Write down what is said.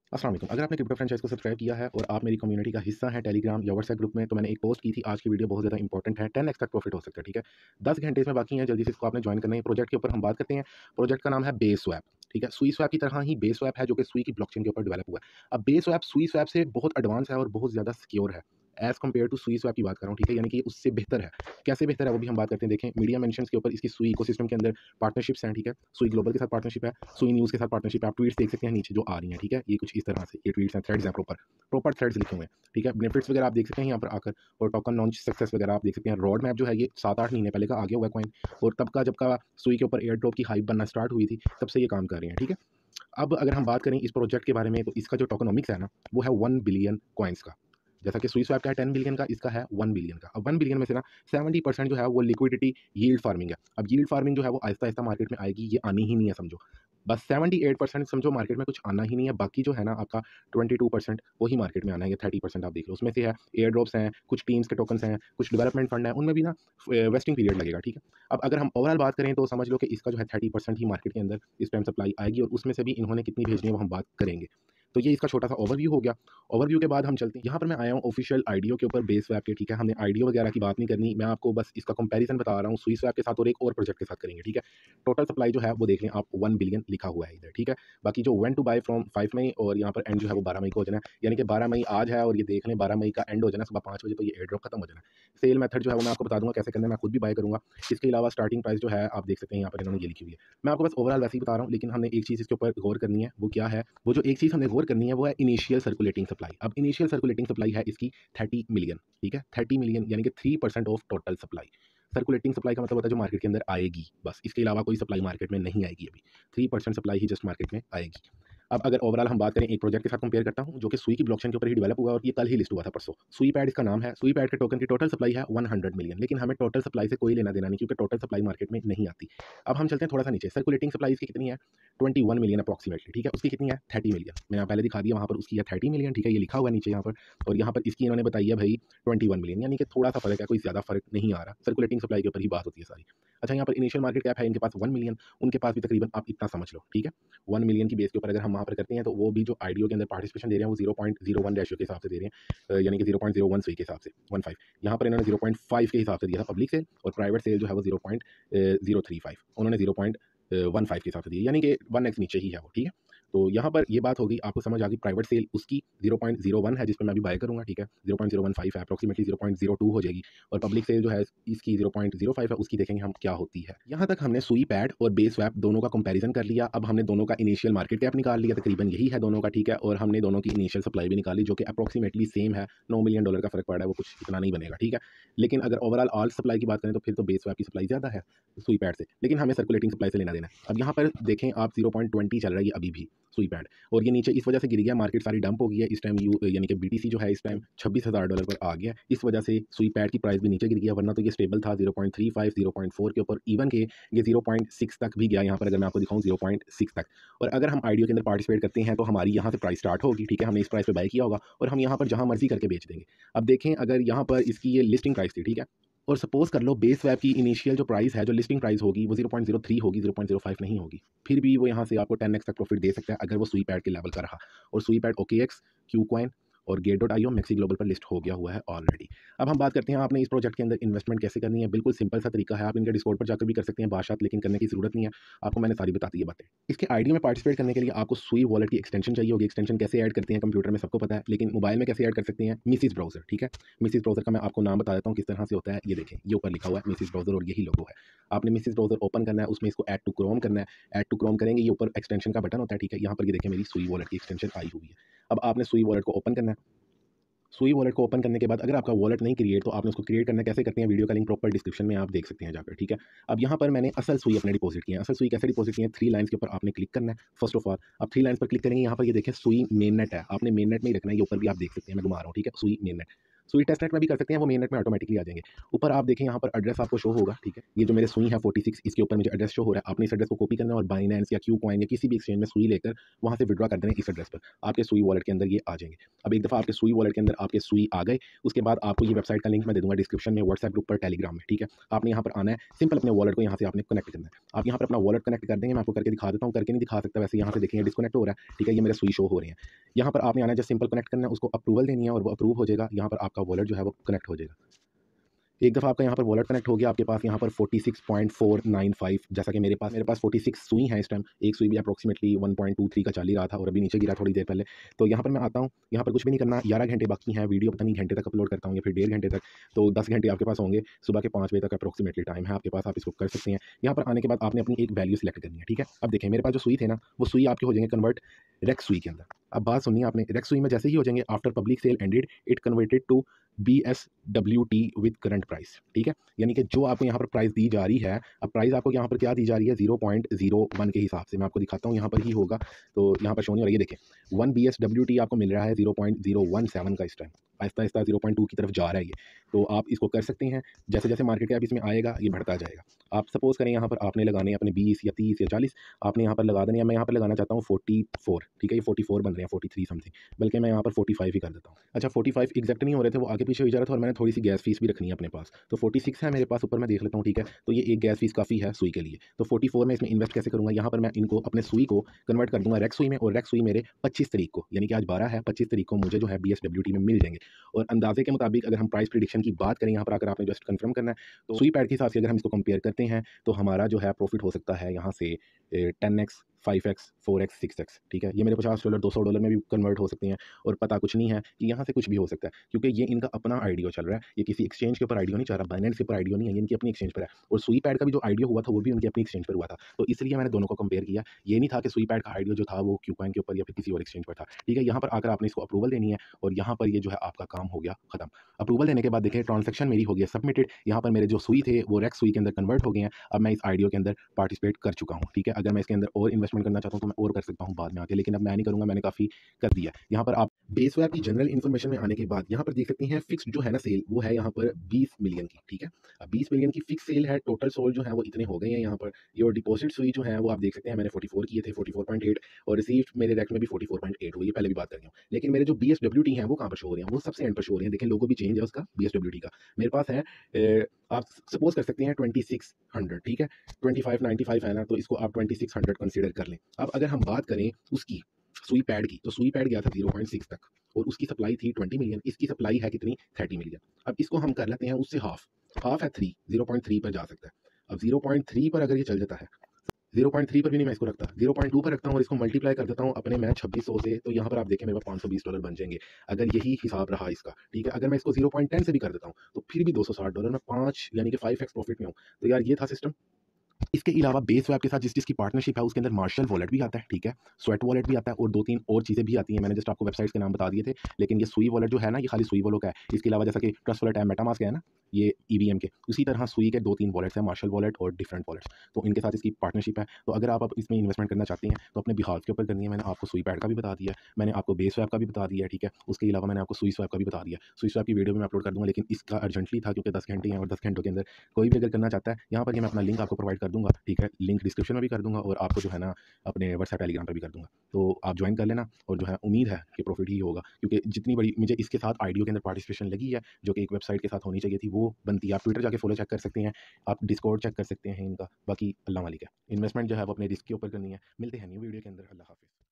अस्सलाम वालेकुम। अगर आपने क्रिप्टो फ्रेंचाइज़ को सब्सक्राइब किया है और आप मेरी कम्युनिटी का हिस्सा हैं टेलीग्राम या व्हाट्सएप ग्रुप में, तो मैंने एक पोस्ट की थी। आज की वीडियो बहुत ज़्यादा इंपॉर्टेंट है। 10x तक प्रॉफिट हो सकता है, ठीक है? 10 घंटे इसमें बाकी हैं, जल्दी से इसको आपने ज्वाइन करना है। प्रोजेक्ट के ऊपर हम बात करते हैं। प्रोजेक्ट का नाम है बेस्वैप, ठीक है? सुईस्वैप की तरह ही बेस्वैप है, जो कि सुई की ब्लॉकचेन के ऊपर डेवलप हुआ है। अब बेस्वैप सुईस्वैप से बहुत एडवांस है और बहुत ज़्यादा सिक्योर है। एज़ कम्पेयर टू सुईस्वैप की बात कर रहा हूँ, ठीक है? यानी कि उससे बेहतर है। कैसे बेहतर है वो भी हम बात करते हैं। देखें, मीडिया मेंशन्स के ऊपर इसकी सुई इकोसिस्टम के अंदर पार्टनरशिप्स हैं, ठीक है? सुई ग्लोबल के साथ पार्टनरशिप है, सुई न्यूज़ के साथ पार्टनरशिप है। आप ट्वीट्स देख सकते हैं नीचे जो आ रही हैं, ठीक है? ये कुछ इस तरह से ये ट्वीट्स हैं, थ्रेड्स हैं, प्रॉपर प्रॉपर थ्रेड्स लिखे हुए हैं, ठीक है? बेनिफिट्स वगैरह आप देख सकते हैं यहाँ पर आकर, और टोकन लॉन्च सक्सेस वगैरह आप देख सकते हैं। रोड मैप जो है ये 7-8 महीने पहले का आ गया हुआ है कॉइन, और तब का जब का सुई के ऊपर एयर ड्रॉप की हाइप बनना स्टार्ट हुई थी, तब से ये काम कर रहे हैं, ठीक है? अब अगर हम बात करें इस प्रोजेक्ट के बारे में, तो इसका जो टोकनोमिक्स है ना, वो है 1 बिलियन कॉइन्स का। जैसा कि स्विस स्वैप का है 10 बिलियन का, इसका है 1 बिलियन का। अब 1 बिलियन में से ना 70% जो है वो लिक्विडिटी यील्ड फार्मिंग है। अब यील्ड फार्मिंग जो है वो आहिस्ता-आहिस्ता मार्केट में आएगी, ये आनी ही नहीं है समझो। बस 78% समझो मार्केट में कुछ आना ही नहीं है, बाकी जो है ना आपका 22% वही मार्केट में आना है, ये 30% आप देख लो। उसमें से है एयर ड्रॉप्स हैं, कुछ टीम्स के टोकन्स हैं, कुछ डेवलपमेंट फंड है, उनमें भी ना वेस्टिंग पीरियड लगेगा, ठीक है? अब अगर हम ओवरऑल बात करें तो समझ लो कि इसका जो है 30% ही मार्केट के अंदर इस टाइम सप्लाई आएगी, और उसमें से भी इन्होंने कितनी भेजनी है वो हम बात करेंगे। तो ये इसका छोटा सा ओवरव्यू हो गया। ओवरव्यू के बाद हम चलते हैं, यहाँ पर मैं आया हूँ ऑफिशियल आईडीओ के ऊपर, बेस्वैप के, ठीक है? हमने आईडीओ वगैरह की बात नहीं करनी, मैं आपको बस इसका कंपैरिजन बता रहा हूँ स्विसवैप के साथ और एक और प्रोजेक्ट के साथ करेंगे, ठीक है? टोटल सप्लाई जो है वो देख लें आप, 1 बिलियन लिखा हुआ है इधर, ठीक है? बाकी जो व्हेन टू बाय फ्रॉम 5 मई, और यहाँ पर एंड जो है वो 12 मई को हो जाना है, यानी कि 12 मई आज है और ये देख लें 12 मई का एंड हो जाना सुबह 5 बजे, तो ये एयर ड्रॉप खत्म हो जाना है। सेल मेथड जो है वो मैं आपको बता दूंगा कैसे करना है, मैं खुद भी बाय करूँगा। इसके अलावा स्टार्टिंग प्राइस जो है आप देख सकते हैं, यहाँ पर इन्होंने ये लिखी हुई है। मैं आपको बस ओवरऑल वैसे ही बता रहा हूँ, लेकिन हमने एक चीज़ इसके ऊपर गौर करनी है, वो क्या है? वो जो एक चीज़ हमने गौर करनी है वो है इनिशियल सर्कुलेटिंग सप्लाई। अब इनिशियल सर्कुलेटिंग सप्लाई है इसकी 30 मिलियन, ठीक है? 30 मिलियन यानी कि 3% of total supply. Circulating supply का मतलब होता है जो मार्केट के अंदर आएगी, बस इसके अलावा कोई सप्लाई मार्केट में नहीं आएगी अभी। 3% सप्लाई ही जस्ट मार्केट में आएगी। अब अगर ओवरऑल हम बात करें, एक प्रोजेक्ट के साथ कंपेयर करता हूँ जो कि सुई की ब्लॉकचेन के ऊपर ही डेवलप हुआ, और ये कल ही लिस्ट हुआ था परसों। सुई पैड इसका नाम है। सुई पैड के टोकन की टोटल सप्लाई है 100 मिलियन, लेकिन हमें टोटल सप्लाई से कोई लेना देना नहीं, क्योंकि टोटल सप्लाई मार्केट में नहीं आती। अब हम चलते हैं थोड़ा सा नीचे। सर्कुलेटिंग सप्लाई इसकी कितनी है? 21 मिलियन अप्रॉक्सीमेटली, ठीक है? उसकी कितनी है? 30 मिलियन। मैंने यहाँ पहले दिखा दिया, वहाँ पर उसकी है 30 मिलियन, ठीक है? ये लिखा हुआ है नीचे यहाँ पर, और यहाँ पर इसकी इन्होंने बताई है भाई 21 मिलियन, यानी कि थोड़ा सा फर्क है, कोई ज़्यादा फर्क नहीं आ रहा। सर्कुलेटिंग सप्लाई के ऊपर ही बात होती है सारी। अच्छा, यहाँ पर इनिशियल मार्केट कैप है इनके पास 1 मिलियन, उनके पास भी तकरीबन आप इतना समझ लो, ठीक है? 1 मिलियन की बेस के ऊपर अगर हम वहाँ पर करते हैं, तो वो भी जो आईडीओ के अंदर पार्टिसिपेशन दे रहे हैं वो 0.01 रेशियो के हिसाब से दे रहे हैं, यानी कि 0.01 सुई के हिसाब से 15। यहाँ पर इन्होंने 0.5 के हिसाब से दिया था पब्लिक सेल, और प्राइवेट सेल जो है वो 0.035, उन्होंने 0.15 के हिसाब से दी, यानी कि 1x नीचे ही है वो, ठीक है? तो यहाँ पर ये बात होगी, आपको समझ आ गई। प्राइवेट सेल उसकी 0.01 है, जिस पे मैं अभी बाय करूँगा, ठीक है? 0.015 है, अप्रॉक्सीमेटली 0.02 हो जाएगी, और पब्लिक सेल जो है इसकी 0.05 है, उसकी देखेंगे हम क्या होती है। यहाँ तक हमने सुई पैड और बेस्वैप दोनों का कंपैरिजन कर लिया। अब हमने दोनों का इनिशियल मार्केट कैप निकाल लिया, तकरीबन यही है दोनों का, ठीक है? और हमने दोनों की इनिशियल सप्लाई भी निकाली, जो कि अप्रॉक्सीमेटली सेम है। $9 मिलियन का फर्क पड़ा है, वो कुछ इतना नहीं बनेगा, ठीक है? लेकिन अगर ओवरऑल ऑल सप्लाई की बात करें, तो फिर तो बेस्वैप की सप्लाई ज़्यादा है सुई पैड से, लेकिन हमें सर्कुलेटिंग सप्लाई से लेना देना है। अब यहाँ पर देखें आप, 0.20 चल रहा है ये अभी भी सुई पैड, और ये नीचे इस वजह से गिर गया, मार्केट सारी डंप हो गई है इस टाइम। यानी कि बीटीसी जो है इस टाइम $26,000 पर आ गया, इस वजह से सुई पैड की प्राइस भी नीचे गिर गया, वरना तो ये स्टेबल था 0.35 0.4 के ऊपर, इवन के ये 0.6 तक भी गया। यहाँ पर अगर मैं आपको दिखाऊँ 0.6 तक, और अगर हम आईडीओ के अंदर पार्टिसिपेट करते हैं तो हमारी यहाँ से प्राइस स्टार्ट होगी, ठीक है? हमने इस प्राइस पे बाय किया होगा, और हम यहाँ पर जहाँ मर्जी करके बेच देंगे। अब देखें, अगर यहाँ पर इसकी ये लिस्टिंग प्राइस थी, ठीक है? और सपोज कर लो बेस्वैप की इनिशियल जो प्राइस है, जो लिस्टिंग प्राइस होगी, वो 0.03 होगी, 0.05 नहीं होगी, फिर भी वो यहाँ से आपको 10x तक प्रॉफिट दे सकता है, अगर वो सुई पैड के लेवल का रहा। और सुई पैड OKX, क्यू कॉइन और गेट.io मैक्सी ग्लोबल पर लिस्ट हो गया हुआ है ऑलरेडी। अब हम बात करते हैं आपने इस प्रोजेक्ट के अंदर इन्वेस्टमेंट कैसे करनी है। बिल्कुल सिंपल सा तरीका है, आप इनके डिस्कॉर्ड पर जाकर भी कर सकते हैं बात, लेकिन करने की जरूरत नहीं है, आपको मैंने सारी बता दी है बातें। इसके आईडी में पार्टिसिपेट करने के लिए आपको सुई वॉलेट की एक्सटेंशन चाहिए होगी। एक्सटेंशन कैसे ऐड करते हैं कंप्यूटर में सबको पता है, लेकिन मोबाइल में कैसे ऐड कर सकते हैं? मिसिस ब्राउजर, ठीक है? मिसिस ब्राउजर का मैं आपको नाम बता देता हूँ किस तरह से होता है। ये देखें, ये ऊपर लिखा हुआ है मिसिस ब्राउजर, और यही लोगो है। आपने मिसिस ब्राउजर ओपन करना है, उसमें इसको ऐड टू क्रोम करना है। ऐड टू क्रोम करेंगे, ये ऊपर एक्सटेंशन का बटन होता है, ठीक है? यहाँ पर ये देखें मेरी सुई वॉलेट की एक्सटेंशन आई हुई है। अब आपने सुई वॉलेट को ओपन करना है। सुई वॉलेट को ओपन करने के बाद, अगर आपका वॉलेट नहीं क्रिएट, तो आपने उसको क्रिएट करना कैसे करते हैं, वीडियो का लिंक प्रॉपर डिस्क्रिप्शन में आप देख सकते हैं जाकर, ठीक है? अब यहाँ पर मैंने असल सुई अपने डिपॉजिट किए हैं। असल सुई कैसे डिपॉजिट किए हैं? 3 लाइन्स के ऊपर आपने क्लिक करना है फर्स्ट ऑफ ऑल। अब 3 लाइन्स पर क्लिक करेंगे, यहाँ पर ये देखें सुई मेन नेट है, आपने मेन नेट में ही रखना है, ये ऊपर भी आप देख सकते हैं, मैं घुमा रहा हूँ, ठीक है? Sui mainnet. Sui testnet में भी कर सकते हैं, वो मेन नेट में ऑटोमेटिकली आ जाएंगे। ऊपर आप देखें यहाँ पर एड्रेस आपको शो होगा, ठीक है। ये जो मेरे सुई है 46, इसके ऊपर मुझे एड्रेस शो हो रहा है। आपने इस एड्रेस को कॉपी करना है और बाइनेंस या क्यू कॉइन या किसी भी एक्सचेंज में सुई लेकर वहाँ से विड्रॉ कर देना है इस एड्रेस पर। आपके सुई वॉलेट के अंदर ये आ जाएंगे। अब एक दफ़ा आपके सुई वॉलेट के अंदर आपके सुई आ गए, उसके बाद आपको ये वेबसाइट का लिंक मैं दे दूंगा डिस्क्रिप्शन में, व्हाट्सएप ग्रुप पर, टेलीग्राम में, ठीक है। आपने यहाँ पर आना है, सिंपल अपने वॉलेट को यहाँ से आपने कनेक्ट करना है। आप यहाँ पर अपना वॉलेट कनेक्ट कर देंगे, मैं आपको करके दिखा देता हूँ, करके नहीं दिखा सकता वैसे, यहाँ से देखेंगे डिस्कनेक्ट हो रहा है, ठीक है। ये मेरे सुई शो हो रहे हैं। यहाँ पर आपने आना है, जस्ट सिंपल कनेक्ट करना है, उसको अप्रूवल देनी है और वो अप्रूव हो जाएगा। यहाँ पर आपका वॉलेट जो है वो कनेक्ट हो जाएगा। एक दफ़ा आपका यहाँ पर वॉलेट कनेक्ट हो गया, आपके पास यहाँ पर 46.495, जैसा कि मेरे पास 46 सुई हैं इस टाइम। एक सुई भी अप्रॉक्सीमेटली 1.23 का चल ही रहा था और अभी नीचे गिरा थोड़ी देर पहले। तो यहाँ पर मैं आता हूँ, यहाँ पर कुछ भी नहीं करना, 11 घंटे बाकी हैं, वीडियो पता नहीं घंटे तक अपलोड करता हूँ या फिर 1.5 घंटे तक, तो 10 घंटे आपके पास होंगे। सुबह के 5 बजे तक अप्रॉक्सीमेटली टाइम है आपके पास, आप इसको कर सकते हैं। यहाँ पर आने के बाद आपने अपनी एक वैल्यू सेलेक्ट करनी है, ठीक है। अब देखें मेरे पास जो सुई थे ना, वो सुई आपके हो जाएंगे कन्वर्ट रेक्स सुई के अंदर। अब बात सुनिए आपने, रेक्स सुई में जैसे ही हो जाएंगे, after public sale ended it converted to BSWT with current price, ठीक है। यानी कि जो आपको यहाँ पर प्राइस दी जा रही है, अब प्राइस आपको यहाँ पर क्या दी जा रही है 0.01 के हिसाब से, मैं आपको दिखाता हूँ, यहाँ पर ही होगा। तो यहाँ पर शो नहीं हो रहा है, ये देखें 1 BSWT आपको मिल रहा है 0.017 का इस टाइम। आहिस्ता आहिस्ता 0.2 की तरफ जा रहा है ये। तो आप इसको कर सकते हैं, जैसे जैसे मार्केट कैप इसमें आएगा ये बढ़ता जाएगा। आप सपोज करें यहाँ पर आपने लगाने अपने 20 या 30 या 40, आपने यहाँ पर लगा देने, मैं यहाँ पर लगाना चाहता हूँ 44, ठीक है। ये 44 बन रहे हैं, 43 समथिंग, बल्कि मैं यहाँ पर 45 ही कर देता हूँ। अच्छा 45 एग्जैक्ट नहीं हो रहे थे, वो आगे पीछे हो जा रहा था और मैंने थोड़ी सी गैस फीस भी रखनी है अपने पास, तो 46 है मेरे पास ऊपर, मैं देख लेता हूँ, ठीक है। तो ये एक गैस फीस काफ़ी है सुई के लिए। तो 44 में इसमें इन्वेस्ट कैसे करूँगा, यहाँ पर मैं इनको अपने सुई को कन्वर्ट कर दूंगा रेक्स सुई में, और रेक्स सुई मेरे 25 तारीख को, यानी कि आज 12 है, 25 तारीख को मुझे जो है BSWT में मिल जाएंगे। और अंदाजे के मुताबिक अगर हम प्राइस प्रिडिक्शन की बात करें, यहाँ पर आकर आपने जस्ट कंफर्म करना है, तो सुई पैड के हिसाब से अगर हम इसको कंपेयर करते हैं तो हमारा जो है प्रॉफिट हो सकता है यहाँ से 10x, 5x, 4x, 6x, ठीक है। ये मेरे $50 $200 में भी कन्वर्ट हो सकते हैं, और पता कुछ नहीं है कि यहाँ से कुछ भी हो सकता है, क्योंकि ये इनका अपना आईडियो चल रहा है, ये किसी एक्सचेंज के ऊपर आईडियो नहीं चल रहा, बाइनेंस के ऊपर आईडियो नहीं है, ये इनकी अपनी एक्सचेंज पर है। और सुई पैड का भी जो आईडियो हुआ था वो भी उनकी अपनी एक्सचेंज पर हुआ था, तो इसलिए मैंने दोनों को कंपेयर किया। ये नहीं था कि सुई पैड का आईडियो जो था वो क्यूकॉइन के ऊपर या फिर किसी और एक्सचेंज पर था, ठीक है। यहाँ पर आकर आपने इसको अप्रूवल देनी है और यहाँ पर ये जो है आपका काम हो गया खत्म। अप्रूवल देने के बाद देखिए ट्रांजैक्शन मेरी हो गया सबमिटेड। यहाँ पर मेरे जो सुई थे वो रेक्स सुई के अंदर कन्वर्ट हो गए हैं। अब मैं इस आईडियो के अंदर पार्टिसिपेट कर चुका हूँ, ठीक है। अगर मैं इसके अंदर और इन्वेस्टमेंट करना चाहता हूँ तो मैं और कर सकता हूँ बाद में आके, लेकिन अब मैं नहीं करूँगा, मैंने काफ़ी कर दिया। यहाँ पर आप बेसवेयर की जनरल इन्फॉर्मेशन में आने के बाद यहाँ पर देख सकते हैं फिक्स जो है ना सेल, वो है यहाँ पर 20 मिलियन की, ठीक है। अब 20 मिलियन की फिक्स सेल है, टोटल सोल्ड जो है वो इतने हो गए हैं यहाँ पर। ये और डिपॉजिट सुई जो है वो आप देख सकते हैं, मैंने 44 किए थे, 44.8, और रिसीव्ड मेरे रैक में भी 44.8 हुई है, पहले भी बात कर रही हूँ। लेकिन मेरे जो BSWT हैं वो कहाँ पर शो हो रहे हैं, वो सबसे एंड पर शो हो रहे हैं। देखें लोगो भी चेंज है उसका BSWT का। मेरे पास है आप सपोज कर सकते हैं 2600, ठीक है। 2595 है ना, तो इसको आप 2600 कंसीडर कर लें। अब अगर हम बात करें उसकी सुई पैड की, तो सुई पैड गया था 0.6 तक और उसकी सप्लाई थी 20 मिलियन, इसकी सप्लाई है कितनी 30 मिलियन। अब इसको हम कर लेते हैं उससे हाफ है 3, 0.3 पर जा सकता है। अब 0.3 पर अगर ये चल जाता है, 0.3 पर भी नहीं मैं इसको रखता, 0.2 पर रखता हूँ और इसको मल्टीप्लाई कर देता हूँ अपने मैं 2600 से, तो यहाँ पर आप देखें मेरे पास $520 बन जाएंगे अगर यही हिसाब रहा इसका, ठीक है। अगर मैं इसको 0.10 से भी कर देता हूँ तो फिर भी $260, मैं 5 यानी कि 5x प्रॉफिट में हूँ। तो यार ये था सिस्टम। इसके अलावा बेसवेब के साथ जिसकी पार्टनरशिप है उसके अंदर मार्शल वॉलेट भी आता है, ठीक है। स्वेट वॉलेट भी आता है और 2-3 और चीज़ें भी आती हैं, मैंने जस्ट आपको वेबसाइट्स के नाम बता दिए थे। लेकिन ये सुई वॉलेट जो है ना, ये खाली सुई वॉलेट का है। इसके अलावा जैसा कि ट्रस्ट वॉलेट है, मेटामास्क है ना, ये EVM के, उसी तरह सुई के 2-3 वॉलेट्स हैं, मार्शल वॉलेट और डिफरेंट वॉलेट्स। तो इनके साथ इसकी पार्टनरशिप है। तो अगर आप इसमें इन्वेस्टमेंट करना चाहते हैं तो अपने बिहाफ के ऊपर करनी है। मैंने आपको सुई पैड का भी बता दिया, मैंने आपको बेसवेब का भी बता दिया, ठीक है। उसके अलावा मैंने आपको सुई स्वैप का भी बता दिया। सुई स्वैप की वीडियो भी मैं अपलोड कर दूँगा, लेकिन इसका अर्जेंटली था क्योंकि 10 घंटे हैं और 10 घंटों के अंदर कोई भी अगर करना चाहता है, यहाँ पर ये मैं अपना लिंक आपको प्रोवाइड कर दूँगा, ठीक है। लिंक डिस्क्रिप्शन में भी कर दूँगा और आपको जो है ना अपने व्हाट्सएप टेलीग्राम पे भी कर दूँगा। तो आप ज्वाइन कर लेना और जो है उम्मीद है कि प्रॉफिट ही होगा, क्योंकि जितनी बड़ी मुझे इसके साथ आईडियो के अंदर पार्टिसिपेशन लगी है, जो कि एक वेबसाइट के साथ होनी चाहिए थी, वो बनती है। आप ट्विटर जाके फॉलो चेक कर सकते हैं, आप डिस्कॉर्ड चेक कर सकते हैं इनका। बाकी अल्लाह मालिक है, इन्वेस्टमेंट जो है वो अपने रिस्क के ऊपर करनी है। मिलते हैं न्यू वीडियो के अंदर। अल्लाह हाफ़िज़।